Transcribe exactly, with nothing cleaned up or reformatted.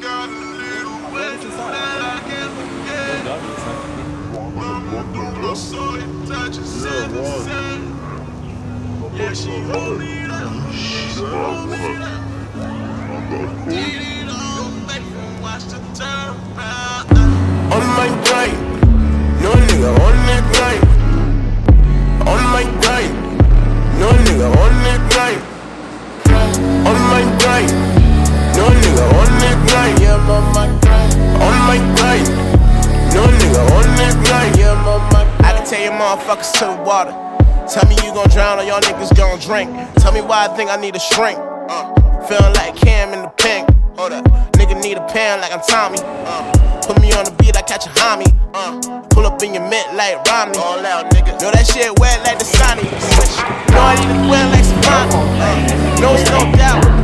Yeah, she hold me down. She hold me down. Did it all, make me watch the turn around. On my grind, no nigga on that grind. On my grind, no nigga on that grind. On my grind, no nigga on that grind. Yeah, I'm on my grind. On my grind, no nigga on that grind. Yeah, I'm on my grind. I can tell you motherfuckers to the water. Tell me you gon' drown or y'all niggas gon' drink. Tell me why I think I need a shrink. Uh, Feeling like Cam in the pink. Hold up, nigga need a pen like I'm Tommy. Uh, put me on the beat, I catch a homie. Uh, pull up in your mint like Romney. All out, nigga. Know that shit wet like the Sonic. Know I need to wet like Savannah. Uh, no, it's no doubt.